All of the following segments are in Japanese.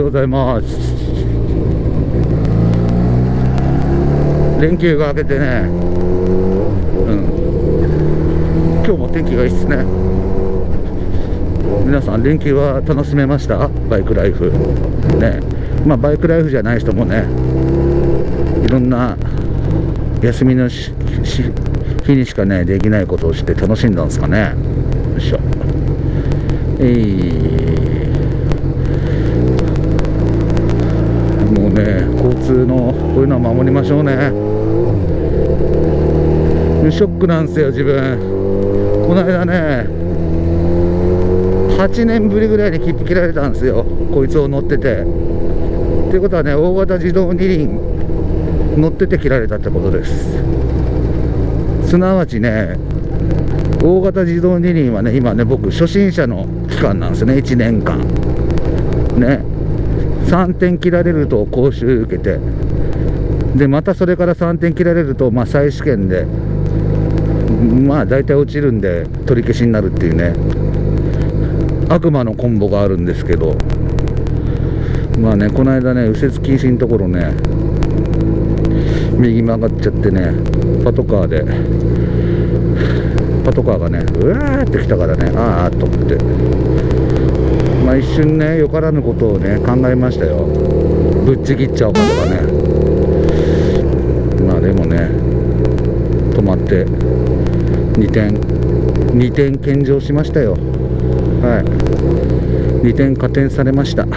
ようございます。連休が明けてね、今日も天気がいいっすね。皆さん連休は楽しめました？バイクライフね。まあバイクライフじゃない人もね、いろんな休みの日にしかねできないことをして楽しんだんですかね。よいしょ。もうね、交通のこういうのは守りましょうね。ショックなんですよ、自分。この間ね、8年ぶりぐらいに切符切られたんですよ、こいつを乗ってて。っていうことはね、大型自動二輪乗ってて切られたってことです。すなわちね、大型自動二輪はね、今ね、僕初心者の期間なんですよね。1年間ね、3点切られると講習受けて、でまたそれから3点切られると、まあ、再試験でまあ大体落ちるんで取り消しになるっていうね、悪魔のコンボがあるんですけど、まあね、この間ね、右折禁止のところね、右曲がっちゃってね、パトカーがね、うわーって来たからね、あーっと思って、まあ一瞬ね、よからぬことをね、考えましたよ。ぶっちぎっちゃおうかとかね。まあでもね、止まって2点献上しましたよ。はい、2点加点されました。で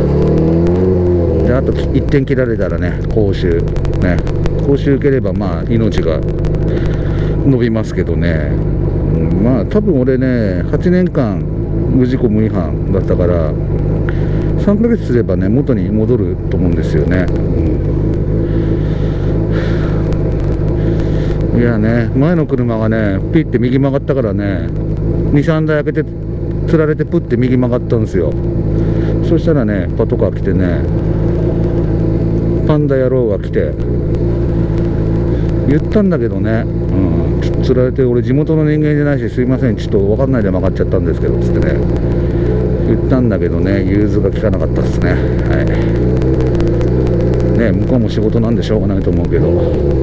あと1点切られたらね、講習ね、講習受ければまあ命が伸びますけどね。まあ多分俺ね、8年間無事故無違反だったから、3ヶ月すればね元に戻ると思うんですよね。いやね、前の車がねピッて右曲がったからね、2、3台開けてつられてプッて右曲がったんですよ。そしたらね、パトカー来てね、パンダ野郎が来て言ったんだけどね、ちょっとつられて、俺地元の人間じゃないしすいません、ちょっと分かんないで曲がっちゃったんですけどつってね言ったんだけどね、融通が利かなかったですね。はいね、向こうも仕事なんでしょうがないと思うけど、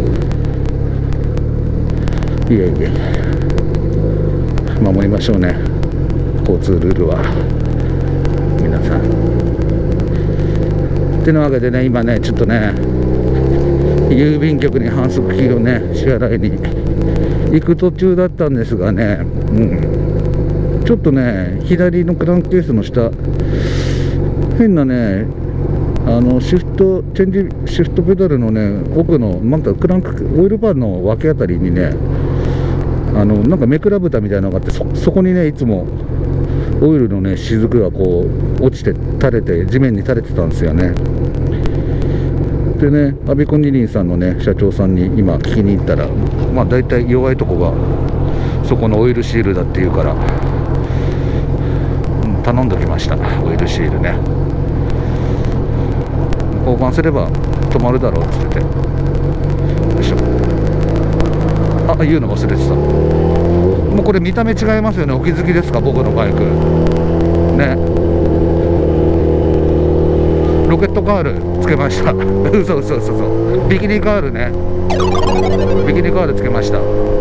いえいえ、守りましょうね、交通ルールは皆さん。ってなわけでね、今ねちょっとね郵便局に反則金をね支払いに行く途中だったんですがね、ちょっとね左のクランクケースの下、変なねシフトペダルのね奥のなんかクランクオイルパンの脇あたりにね、なんかめくら蓋みたいなのがあって、そこにねいつもオイルのね雫がこう落ちて垂れて地面に垂れてたんですよね。でね、アビコ二輪さんのね社長さんに今聞きに行ったら、まあ大体弱いとこがそこのオイルシールだっていうから、頼んどきました、オイルシールね。交換すれば止まるだろうっつってて、よいしょ。あ、言うの忘れてた。もうこれ見た目違いますよね。お気づきですか、僕のバイクね。ロケットカールつけました嘘ビキニカールね、ビキニカールつけました。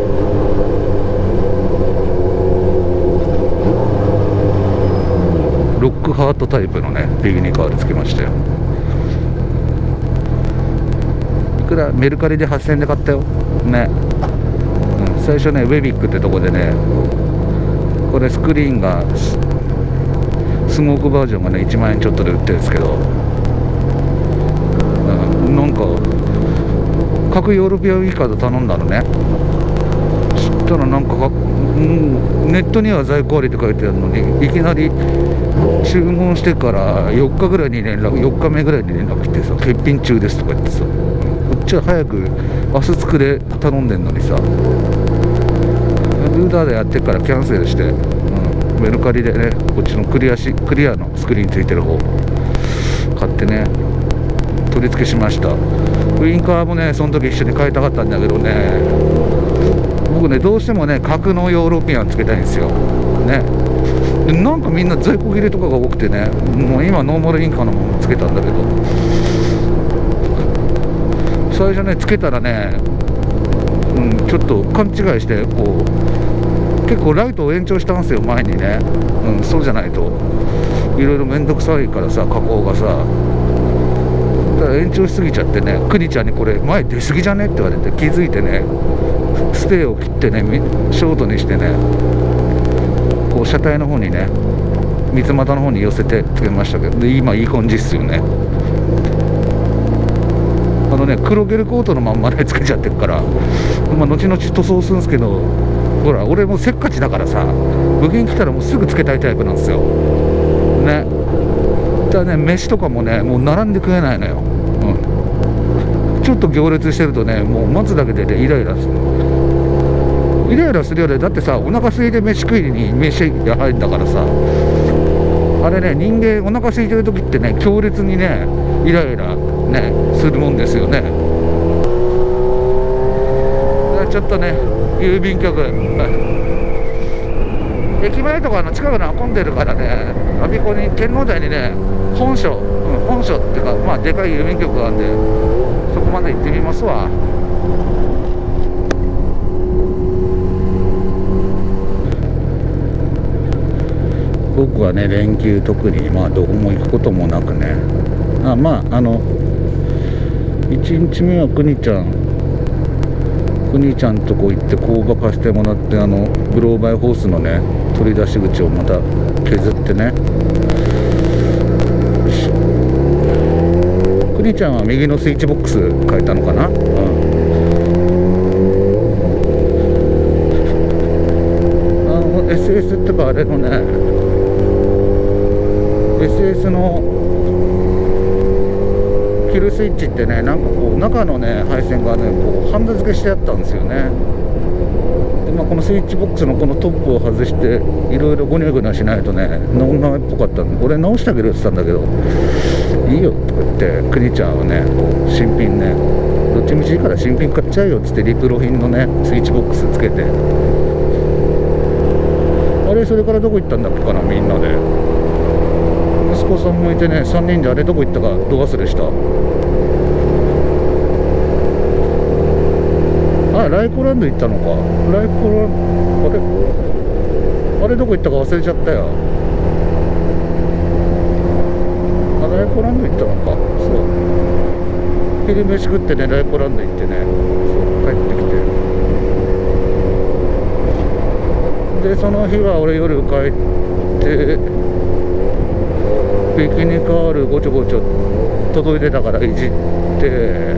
ロックハートタイプのねビキニカールつけましたよ。いくらメルカリで8000円で買ったよね。最初ねウェビックってとこでね、これスクリーンがスモークバージョンがね1万円ちょっとで売ってるんですけど、なんか各ヨーロピアンウィーカード頼んだのね。そしたらなんかネットには在庫ありって書いてあるのに、いきなり注文してから4日ぐらいに4日目ぐらいに連絡来てさ、欠品中ですとか言ってさ、こっちは早く明日作れ頼んでんのにさ、ルーダーでやってからキャンセルして、メルカリでねこっちのクリアのスクリーンついてる方買ってね取り付けしました。ウインカーもねその時一緒に買いたかったんだけどね、僕ねどうしてもね角のヨーロピアンつけたいんですよね。 でなんかみんな在庫切れとかが多くてね、もう今ノーマルインカのままつけたんだけど、最初ねつけたらね、ちょっと勘違いしてこう結構ライトを延長したんですよ前にね、そうじゃないといろいろ面倒くさいからさ、加工がさ、だから延長しすぎちゃってね、クニちゃんにこれ前出過ぎじゃねって言われて気づいてね、ステーを切ってねショートにしてね、こう車体の方にね三つ股の方に寄せてつけましたけど、で今いい感じっすよね。黒ゲルコートのまんまでつけちゃってるから、後々塗装するんですけど、ほら俺もうせっかちだからさ、部品来たらもうすぐつけたいタイプなんですよね。だからね飯とかもねもう並んで食えないのよ、ちょっと行列してるとねもう待つだけでねイライラするよね。だってさお腹空いて飯食いに飯が入るんだからさ、あれね人間お腹空いてる時ってね強烈にねイライラねするもんですよね。ちょっとね郵便局、駅前とかの近くの混んでるからね、我孫子に天王台にね本所っていうかまあでかい郵便局があるんで、そこまで行ってみますわ。僕はね連休特にまあどこも行くこともなくね、1日目はくにちゃんとこ行って工場貸してもらって、グローバイホースのね取り出し口をまた削ってね、くにちゃんは右のスイッチボックス変えたのかな、SS ってかあれのね SS のキルスイッチってね、なんかこう中のね配線がねこうハンダ付けしてあったんですよね。でこのスイッチボックスのこのトップを外していろいろゴニョゴニョしないとね直っぽかったんで、俺直してあげるって言ったんだけど、いいよとか言ってくにちゃんはねこう新品ね、どっちみちいいから新品買っちゃうよっつってリプロ品のねスイッチボックスつけて、あれそれからどこ行ったんだっけかな、みんなで息子さんもいてね3人であれどこ行ったかど忘れした。ライコランド行ったのか。あれどこ行ったか忘れちゃったよ。ライコランド行ったのか。そう昼飯食ってねライコランド行ってね、そう帰ってきて、でその日は俺夜帰ってビキニカールごちょごちょ届いてたからいじって、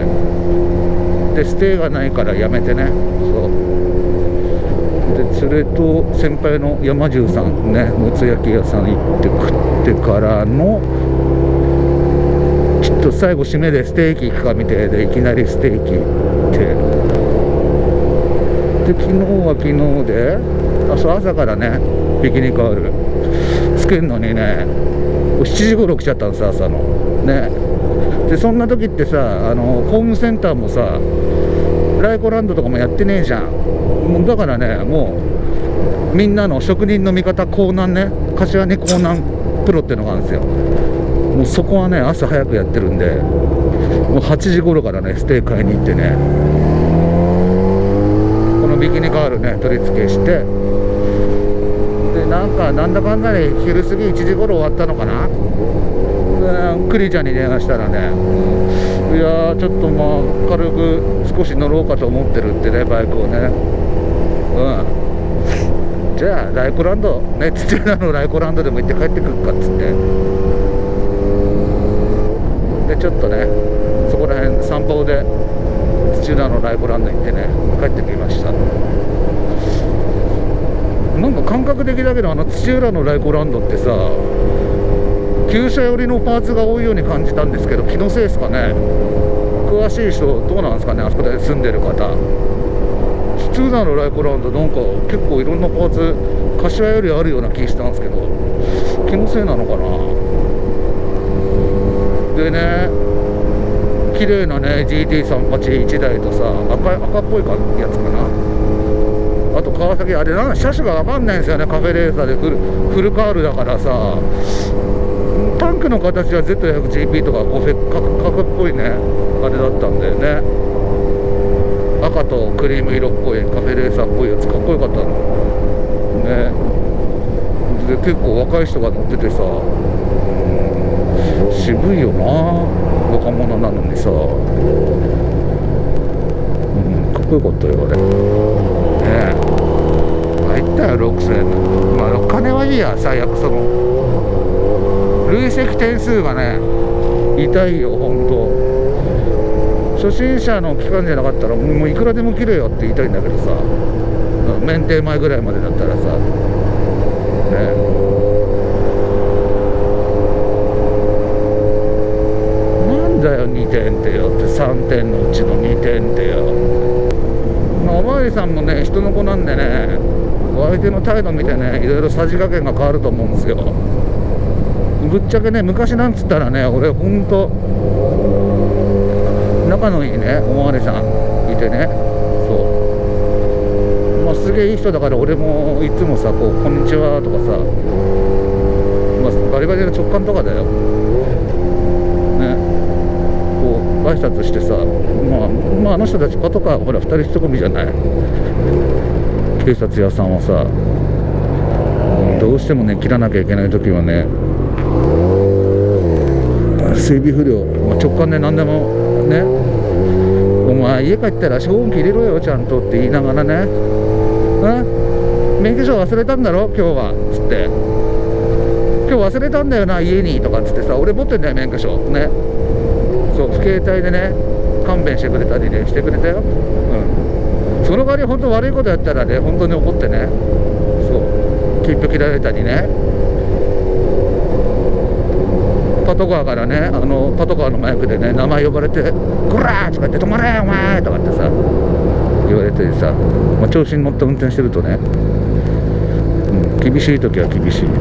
でステイがないからやめてね、そうで連れと先輩の山重さんねもつ焼き屋さん行って食ってからのちょっと最後締めでステーキ行くかみたいで、いきなりステーキ行って、で昨日は昨日でそう朝からねビキニカールつけるのにね7時頃来ちゃったんです、朝のね。でそんな時ってさホームセンターもさライコランドとかもやってねえじゃん。もうだからねもうみんなの職人の味方港南ね、柏に港南プロってのがあるんですよ。もうそこはね朝早くやってるんで、もう8時頃からねステー買いに行ってね、このビキニカールね取り付けして、でなんだかんだで昼過ぎ1時頃終わったのかな。クリちゃんに電話したらね、いやーちょっとまあ軽く少し乗ろうかと思ってるってね、バイクをね。じゃあライコランドね、土浦のライコランドでも行って帰ってくるかっつって、でちょっとねそこら辺散歩で土浦のライコランド行ってね帰ってきました。なんか感覚的だけど土浦のライコランドってさ旧車寄りのパーツが多いように感じたんですけど、気のせいですかね。詳しい人どうなんですかね、あそこで住んでる方。土浦のライコランドなんか結構いろんなパーツ柏よりあるような気したんですけど、気のせいなのかな。でね綺麗なね GT381 台とさ赤っぽいやつかな、 あと川崎、あれ車種が分かんないんですよね。カフェレーサーでフルカールだからさ、タンクの形は Z100GP とかこう角っぽいねあれだったんだよね。赤とクリーム色っぽいカフェレーサーっぽいやつかっこよかったのね。で結構若い人が乗っててさ、渋いよな、若者なのにさ、かっこよかったよあれね。入ったよ6000円。まあお金はいいや、最悪その累積点数がね痛いよほんと。初心者の期間じゃなかったらもういくらでも切れよって言いたいんだけどさ、免停前ぐらいまでだったらさね。なんだよ2点ってよって、3点のうちの2点ってよ。まあおまわりさんもね人の子なんでね、お相手の態度見てねいろいろさじ加減が変わると思うんですよ。ぶっちゃけね昔なんつったらね、俺ほんと仲のいいねおまわりさんいてね、そうまあすげえいい人だから、俺もいつもさこうこんにちはとかさ、まあバリバリの直感とかだよね、こう挨拶してさ、まああの人たちパトカーほら2人1組じゃない。警察屋さんはさ、どうしてもね切らなきゃいけない時はね、整備不良、直感で何でもね、お前家帰ったら消音器入れろよちゃんとって言いながらね、免許証忘れたんだろ今日はつって、今日忘れたんだよな家にとかつってさ、俺持ってんだよ免許証ね。そう携帯でね勘弁してくれたりねしてくれたよ。その代わり本当悪いことやったらね本当に怒ってね、そう切符切られたりね、パトカーからねパトカーのマイクでね名前呼ばれて「こらー!」とか言って「止まれお前!」とかってさ言われてさ、まあ、調子に乗って運転してるとね、厳しい時は厳しいね、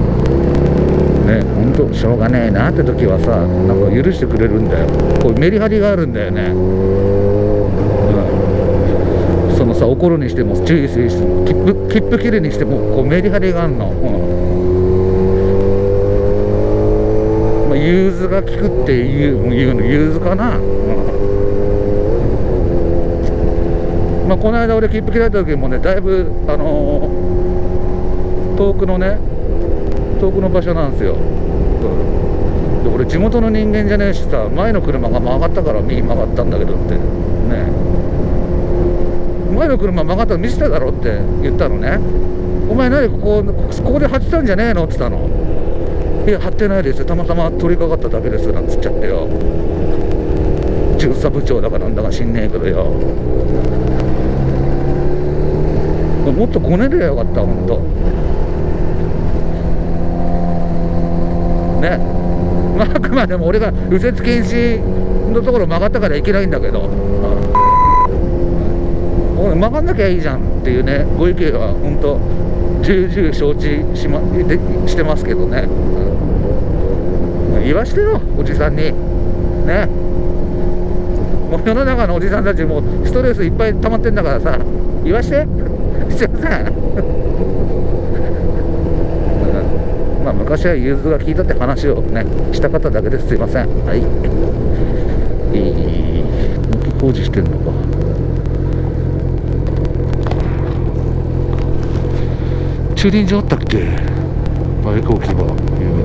本当しょうがねえなって時はさなんか許してくれるんだよ。こうメリハリがあるんだよね。そのさ怒るにしても注意するにしても切符切るにしてもこうメリハリがあるの。融通が効くっていうの融通かな。まあこの間俺切符切られた時もねだいぶ遠くの場所なんですよ。で俺地元の人間じゃねえしさ、前の車が曲がったから右曲がったんだけどってね、前の車曲がったの見せただろって言ったのね。お前何ここで張ってたんじゃねえのって言ったの。いや張ってないですよ、たまたま通りかかっただけですなんつっちゃってよ。巡査部長だかなんだか知んねえけどよ、もっとこねればよかったほんとね。まああくまでも俺が右折禁止のところ曲がったからいけないんだけど、曲がんなきゃいいじゃんっていうねご意見は本当重々承知してますけどね、言わしてよおじさんにね。もう世の中のおじさんたちもストレスいっぱい溜まってんだからさ、言わしてすいませんまあ昔は融通が効いたって話をねしたかっただけです。すいません。はい、工事してんのか。駐輪場あったっけ、バイク置き場。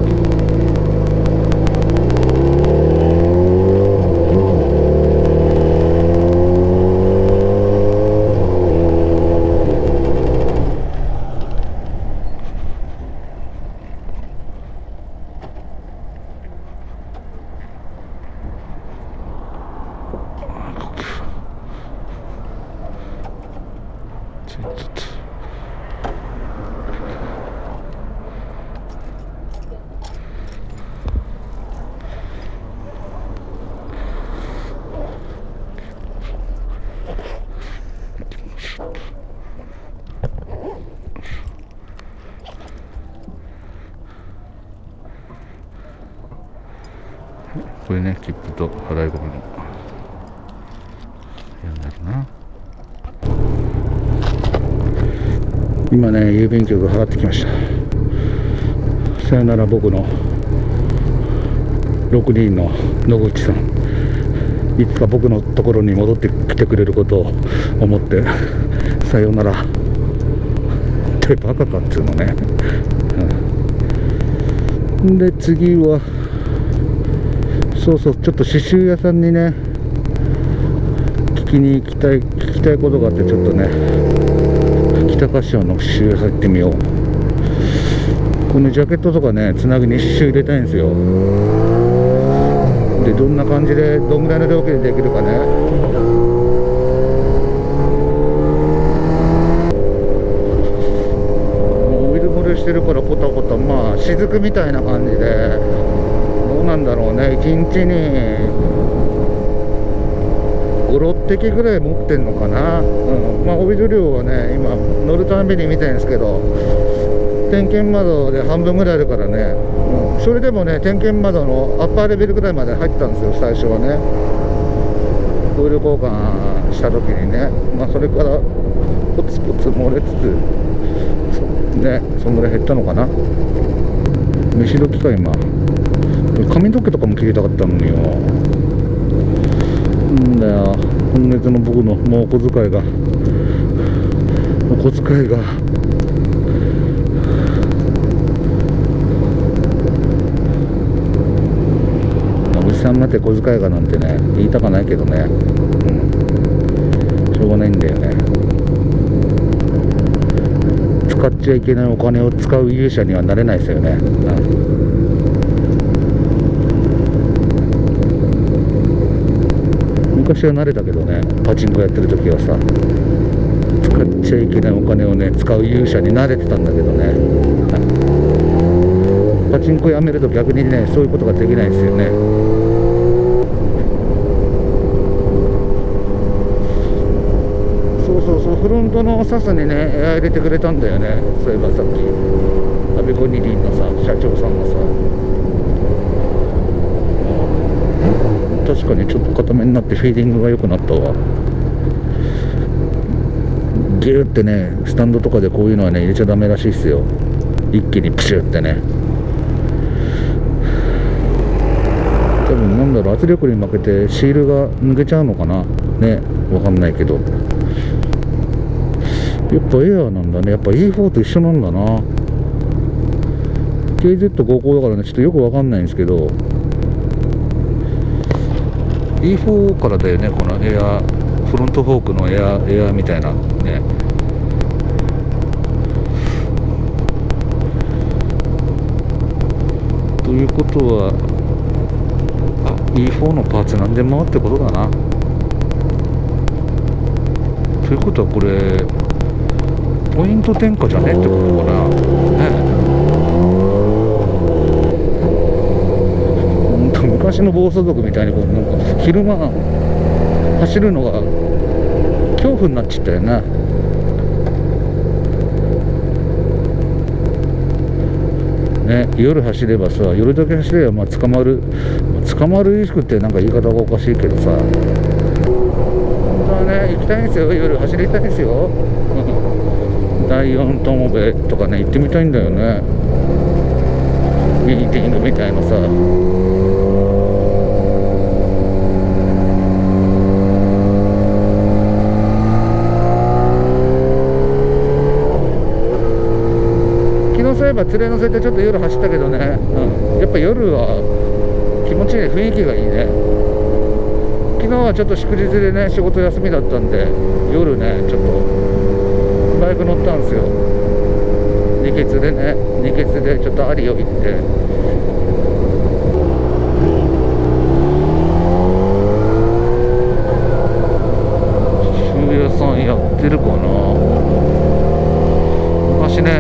これね、切符と払い込みの部屋になるな。 今ね、郵便局が上がってきました。さよなら僕の6人の野口さん、いつか僕のところに戻ってきてくれることを思ってさよならってバカかっつうのね、で次はそうそう、ちょっと刺繍屋さんにね聞きたいことがあって、ちょっとね北柏の刺繍屋さん行ってみよう。このジャケットとかね、つなぎに刺繍入れたいんですよ。でどんな感じでどんぐらいの料金でできるかね。オイル漏れしてるからポタポタ、まあ雫みたいな感じで、どうなんだろうね、1日に5、6滴ぐらい持ってんのかな。まあオイル量はね、今乗るたんびに見てるんですけど、点検窓で半分ぐらいあるからね、それでもね、点検窓のアッパーレベルぐらいまで入ってたんですよ、最初はね。オイル交換した時にね、まあそれからポツポツ漏れつつね、そんぐらい減ったのかな。飯時か今。髪の毛とかも切りたかったのによ。なんだよ、今月の僕のもうお小遣いがおじさんになって小遣いがなんてね、言いたかないけどね、しょうがないんだよね。使っちゃいけないお金を使う勇者にはなれないですよね。昔は慣れたけどね、パチンコやってる時はさ、使っちゃいけないお金をね使う勇者に慣れてたんだけどね、パチンコやめると逆にね、そういうことができないですよね。そう、フロントのサスにねエア入れてくれたんだよね。そういえばさっきアビコ二輪のさ社長さんがさ、確かにちょっと固めになってフィーディングが良くなったわ。ギューってね、スタンドとかでこういうのはね入れちゃダメらしいっすよ。一気にプシュってね、多分なんだろう、圧力に負けてシールが抜けちゃうのかなね、わかんないけど、やっぱエアなんだね。やっぱ E4 と一緒なんだな。 KZ55 だからね、ちょっとよくわかんないんですけど、 E4 からだよね、このエアフロントフォークのエアみたいなね。ということはE4 のパーツ何でもってことだな。ということはこれポイント転嫁じゃねってことかな、本当昔の暴走族みたいにこうなんか昼間走るのが恐怖になっちゃったよな。ね、夜走ればさ、夜だけ走ればまあ捕まるリスクってなんか言い方がおかしいけどさ、本当はね行きたいんですよ、夜走りたいんですよ第4友部とかね行ってみたいんだよね。ミーティングみたいなさ、そういえば連れ乗せてちょっと夜走ったけどね、やっぱ夜は気持ちいい、雰囲気がいいね。昨日はちょっと祝日でね仕事休みだったんで、夜ねちょっとバイク乗ったんですよ。二欠でちょっと有を行って、渋谷さんやってるかな。昔ね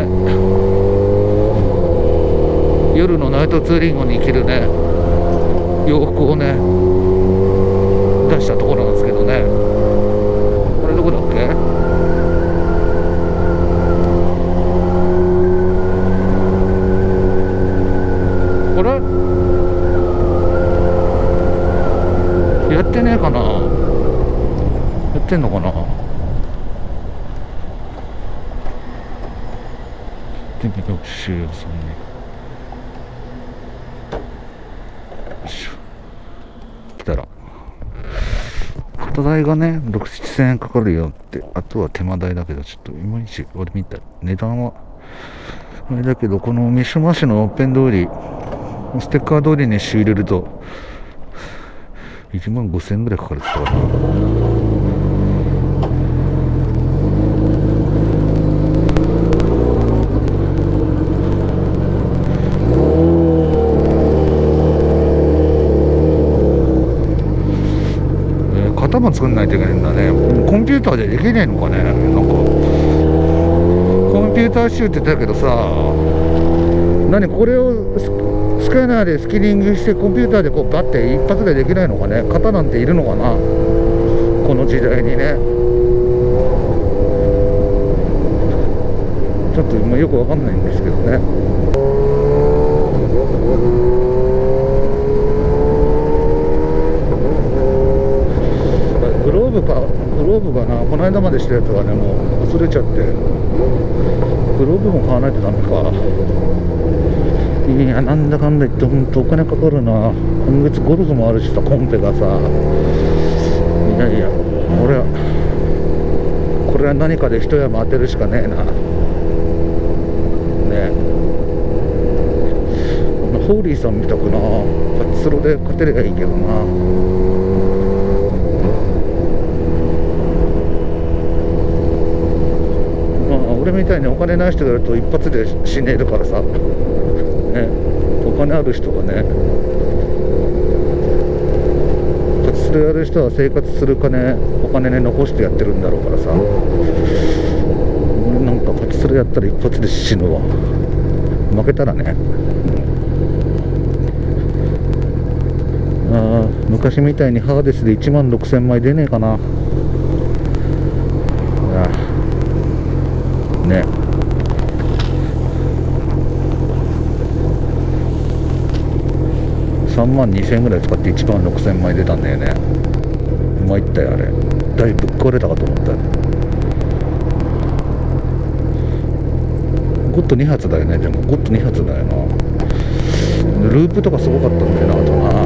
夜のナイトツーリングに着るね洋服をね出したところなんですけどね、これどこだっけ。これやってねえかな、やってんのかな。 で学習予算ね。よいしょ。来たら片代がね6、7000円かかるよって。あとは手間代だけど、ちょっといまいち俺見た値段はあれだけど、この三島市のオープン通りステッカー通りに仕入れると1万5000円ぐらいかかるって言ったかな。型も作んないといけないんだね。コンピューターでできねえのかね。なんかコンピューター集って言ってたけどさ、何これをスキャナーでスキリングしてコンピューターでこうバッて一発でできないのかね。型なんているのかな、この時代にね。ちょっと今よくわかんないんですけどね。グローブがな、この間までしたやつがね、もう忘れちゃって、グローブも買わないとダメか。いや、なんだかんだ言って本当お金かかるな。今月ゴルフもあるしさ、コンペがさ。いやいや、これは何かで一山当てるしかねえなね。ホーリーさんみたくなパチスロで勝てればいいけどな。俺みたいにお金ない人がいると一発で死ねるからさ、ね、お金ある人がね、パチスロやる人は生活するお金ね残してやってるんだろうからさ。俺なんかパチスロやったら一発で死ぬわ、負けたらね。昔みたいにハーデスで1万6000枚出ねえかな。ね、3万2000円ぐらい使って1万6000枚出たんだよね。うまいったよあれ。だいぶぶっ壊れたかと思ったよ。ゴッド2発だよね。でもゴッド2発だよな。ループとかすごかったんだよな、あとな。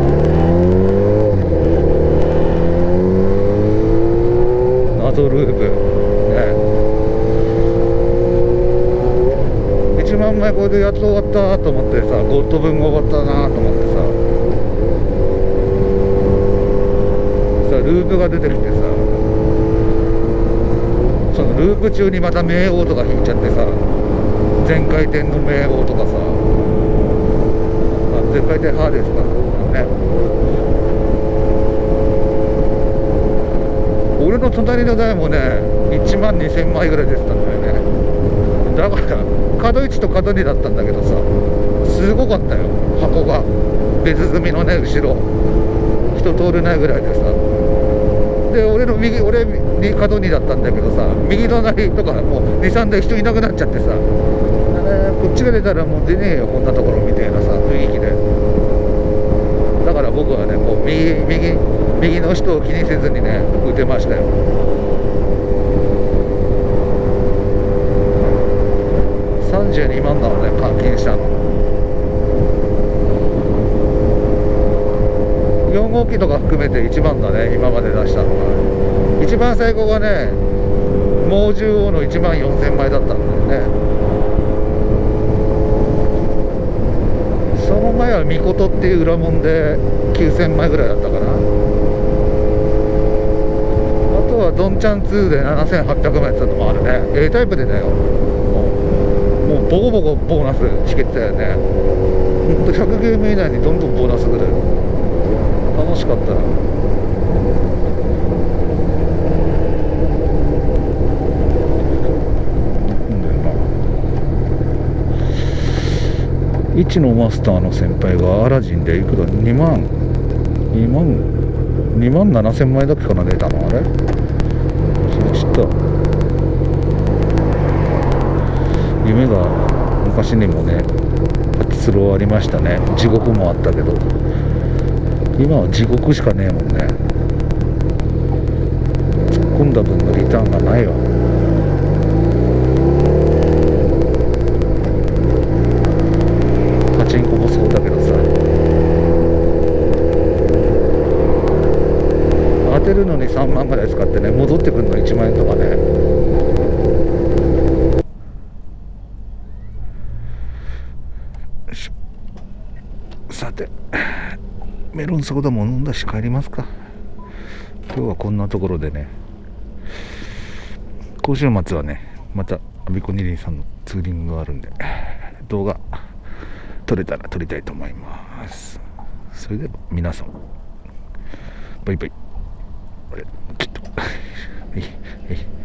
謎ループね。1万枚これでやっと終わったと思ってさ、ゴッド分が終わったなと思ってさ、ループが出てきてさ、そのループ中にまた冥王とか引いちゃってさ、全回転の冥王とかさ、全回転ハーですかね。俺の隣の台もね1万2000枚ぐらい出てたんだよね。だから角1と角2だったんだけどさ、すごかったよ箱が。別積みのね後ろ人通れないぐらいでさ。で俺に角2だったんだけどさ、右隣とかもう2、3台人いなくなっちゃってさ、こっちが出たらもう出ねえよこんなところみたいなさ雰囲気で。だから僕はねこう右の人を気にせずにね打てましたよ。32万なのね換金したの。4号機とか含めて1万だね今まで出したのが。一番最高がね猛獣王の1万4000枚だったんだよね。その前はミコトっていう裏門で9000枚ぐらいだったかな。あとはドンチャン2で7800枚やってたのもあるね。A タイプでだよ。もうボコボコボーナスしけてたよね。ほんと100ゲーム以内にどんどんボーナスぐらい楽しかった。1のマスターの先輩がアラジンでいくら2万7000枚だっけかな出たの。あれ知った夢が昔にもねパチスロありましたね。地獄もあったけど今は地獄しかねえもんね。突っ込んだ分のリターンがないわ。 チンコもそうだけどさ、当てるのに3万ぐらい使ってね、戻ってくるの1万円とかね。さて、メロンソーダも飲んだし帰りますか。今日はこんなところでね、今週末はね、またアビコニリンさんのツーリングがあるんで、動画撮れたら撮りたいと思います。それでは皆さん、バイバイ。あれちょっとはいはい